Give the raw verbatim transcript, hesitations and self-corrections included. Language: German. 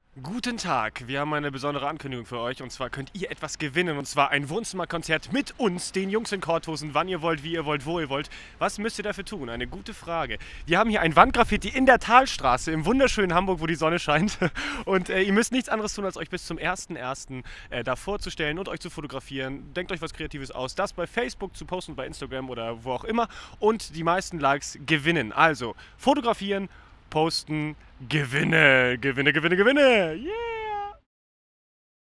Guten Tag, wir haben eine besondere Ankündigung für euch und zwar könnt ihr etwas gewinnen und zwar ein Wohnzimmerkonzert mit uns, den Jungs in Korthosen, wann ihr wollt, wie ihr wollt, wo ihr wollt. Was müsst ihr dafür tun? Eine gute Frage. Wir haben hier ein Wandgraffiti in der Talstraße im wunderschönen Hamburg, wo die Sonne scheint und äh, ihr müsst nichts anderes tun, als euch bis zum ersten ersten Äh, da vorzustellen und euch zu fotografieren. Denkt euch was Kreatives aus, das bei Facebook zu posten, bei Instagram oder wo auch immer und die meisten Likes gewinnen. Also fotografieren, posten, Gewinne, Gewinne, Gewinne, Gewinne. Yeah!